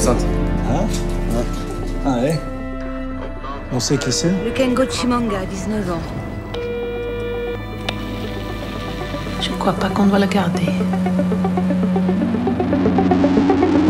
enceinte. Hein? Ah ouais. On sait qui c'est? Le Kengo Chimanga, 19 ans. Je crois pas qu'on doit la garder.